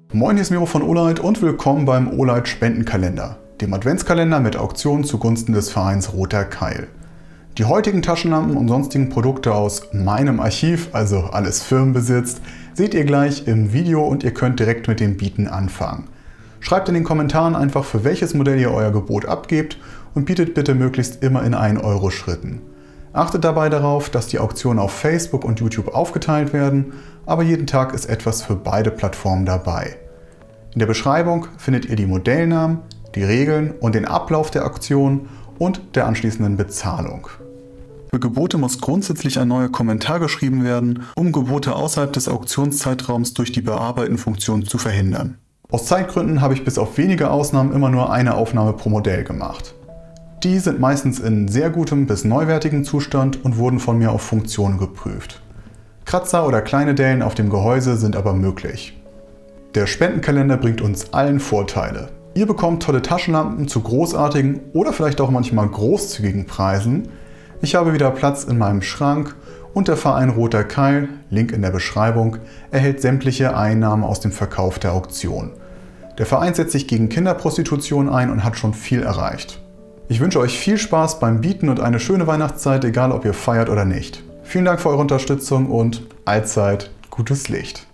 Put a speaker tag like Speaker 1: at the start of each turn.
Speaker 1: Moin, hier ist Miro von Olight und willkommen beim Olight Spendenkalender, dem Adventskalender mit Auktionen zugunsten des Vereins Roter Keil. Die heutigen Taschenlampen und sonstigen Produkte aus meinem Archiv, also alles Firmenbesitz, seht ihr gleich im Video und ihr könnt direkt mit dem Bieten anfangen. Schreibt in den Kommentaren einfach, für welches Modell ihr euer Gebot abgebt und bietet bitte möglichst immer in 1-Euro-Schritten. Achtet dabei darauf, dass die Auktionen auf Facebook und YouTube aufgeteilt werden, aber jeden Tag ist etwas für beide Plattformen dabei. In der Beschreibung findet ihr die Modellnamen, die Regeln und den Ablauf der Auktion und der anschließenden Bezahlung. Für Gebote muss grundsätzlich ein neuer Kommentar geschrieben werden, um Gebote außerhalb des Auktionszeitraums durch die Bearbeiten-Funktion zu verhindern. Aus Zeitgründen habe ich bis auf wenige Ausnahmen immer nur eine Aufnahme pro Modell gemacht. Die sind meistens in sehr gutem bis neuwertigem Zustand und wurden von mir auf Funktionen geprüft. Kratzer oder kleine Dellen auf dem Gehäuse sind aber möglich. Der Spendenkalender bringt uns allen Vorteile. Ihr bekommt tolle Taschenlampen zu großartigen oder vielleicht auch manchmal großzügigen Preisen. Ich habe wieder Platz in meinem Schrank und der Verein Roter Keil, Link in der Beschreibung, erhält sämtliche Einnahmen aus dem Verkauf der Auktion. Der Verein setzt sich gegen Kinderprostitution ein und hat schon viel erreicht. Ich wünsche euch viel Spaß beim Bieten und eine schöne Weihnachtszeit, egal ob ihr feiert oder nicht. Vielen Dank für eure Unterstützung und allzeit gutes Licht.